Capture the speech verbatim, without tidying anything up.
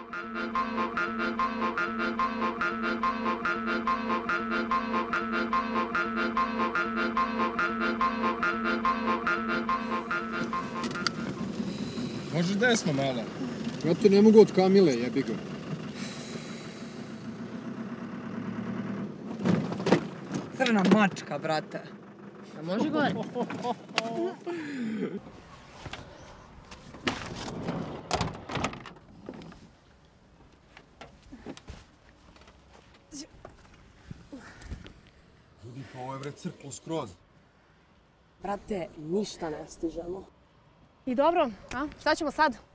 Možeš desno malo. Brate, ne mogu od Kamile, jebi ga. Crna mačka, brate. A može gore? Ljudi, pa ovo je bre crklo skroz. Brate, ništa ne stižemo. I dobro, a? Šta ćemo sad?